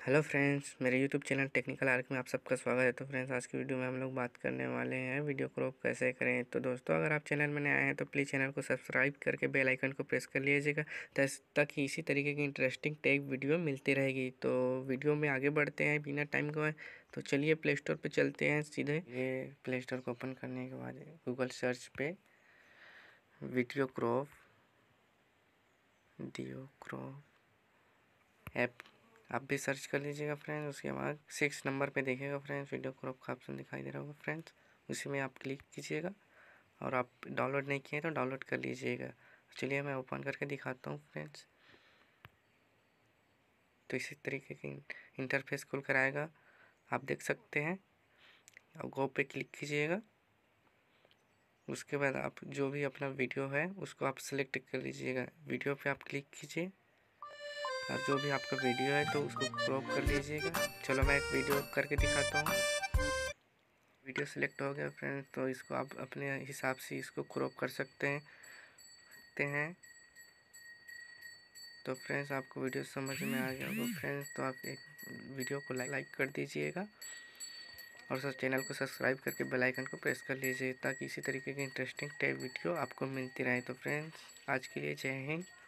Hello friends, मेरे YouTube channel technical ark में आप सबका स्वागत है। तो फ्रेंड्स, आज की वीडियो में हम लोग बात करने वाले हैं वीडियो क्रॉप कैसे करें। तो दोस्तों, अगर आप चैनल में नए आए हैं तो प्लीज़ चैनल को सब्सक्राइब करके बेल आइकन को प्रेस कर लीजिएगा ताकि इसी तरीके की इंटरेस्टिंग टेक वीडियो मिलती रहेगी। तो वीडियो में आगे बढ़ते हैं बिना टाइम गवाए। तो चलिए प्ले स्टोर पर चलते हैं सीधे। ये प्ले स्टोर को ओपन करने के बाद गूगल सर्च पे वीडियो क्रॉप ऐप आप भी सर्च कर लीजिएगा फ्रेंड्स। उसके बाद 6 नंबर पे देखेगा फ्रेंड्स, वीडियो क्रॉप का ऑप्शन दिखाई दे रहा होगा फ्रेंड्स, उसी में आप क्लिक कीजिएगा। और आप डाउनलोड नहीं किए तो डाउनलोड कर लीजिएगा। चलिए मैं ओपन करके दिखाता हूँ फ्रेंड्स। तो इसी तरीके की इंटरफेस खुल कर आएगा, आप देख सकते हैं। अब गो पे क्लिक कीजिएगा। उसके बाद आप जो भी अपना वीडियो है उसको आप सेलेक्ट कर लीजिएगा। वीडियो पे आप क्लिक कीजिए और जो भी आपका वीडियो है तो उसको क्रॉप कर लीजिएगा। चलो मैं एक वीडियो करके दिखाता हूँ। वीडियो सिलेक्ट हो गया फ्रेंड्स, तो इसको आप अपने हिसाब से इसको क्रॉप कर सकते हैं। तो फ्रेंड्स, आपको वीडियो समझ में आ गया होगा फ्रेंड्स, तो आप एक वीडियो को लाइक कर दीजिएगा और सर चैनल को सब्सक्राइब करके बेल आइकन को प्रेस कर लीजिए ताकि इसी तरीके की इंटरेस्टिंग टाइप वीडियो आपको मिलती रहे। तो फ्रेंड्स, आज के लिए जय हिंद।